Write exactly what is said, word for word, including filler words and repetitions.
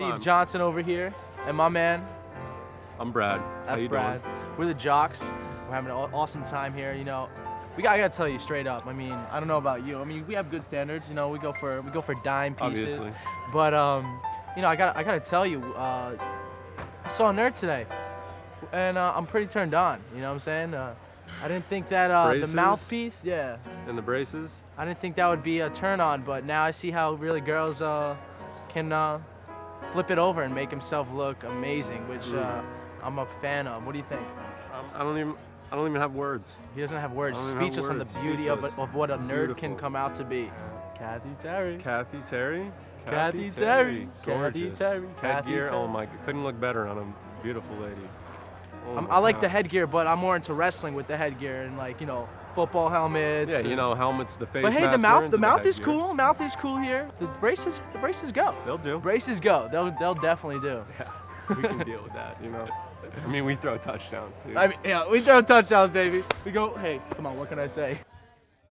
Steve Johnson over here, and my man. I'm Brad. That's How you Brad. doing? We're the Jocks. We're having an aw- awesome time here. You know, we got, I gotta tell you straight up. I mean, I don't know about you. I mean, we have good standards. You know, we go for we go for dime pieces. Obviously. But um, you know, I got I gotta tell you, uh, I saw a nerd today, and uh, I'm pretty turned on. You know what I'm saying? Uh, I didn't think that uh, the Braces? mouthpiece, yeah. And the braces? I didn't think that would be a turn on, but now I see how really girls uh, can uh, flip it over and make himself look amazing, which uh, I'm a fan of. What do you think? Um, I don't even. I don't even have words. He doesn't have words. I don't even have Speechless on the words. beauty of, Speechless. of what a nerd can Beautiful. come out to be. Kathy Terry. Kathy Terry. Kathy Terry. Kathy Gorgeous. Terry. Kathy Headgear. Oh Terry. my! Couldn't look better on a beautiful lady. Oh I'm, my I like the God. headgear, but I'm more into wrestling with the headgear and like you know football helmets. Yeah, you and- know helmets, the face But hey, the mask, mouth, we're the into mouth is headgear. cool. Mouth is cool here. The braces, the braces go. They'll do. Braces go. They'll, they'll definitely do. Yeah, we can deal with that. You know. I mean, we throw touchdowns, dude. I mean, yeah, we throw touchdowns, baby. We go. Hey, come on. What can I say?